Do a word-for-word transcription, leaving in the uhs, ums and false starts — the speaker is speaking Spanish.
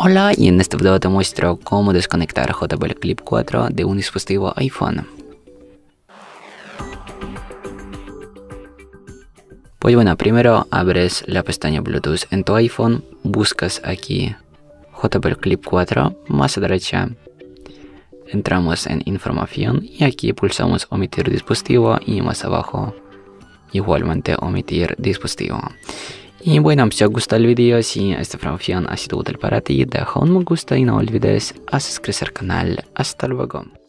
Hola, y en este video te muestro cómo desconectar J B L Clip cuatro de un dispositivo iPhone. Pues bueno, primero abres la pestaña Bluetooth en tu iPhone, buscas aquí J B L Clip cuatro, más a derecha entramos en información y aquí pulsamos omitir dispositivo y más abajo igualmente omitir dispositivo. Y bueno, si te gusta el vídeo, si esta información ha sido útil para ti, deja un me gusta y no olvides hacer crecer el canal. Hasta luego.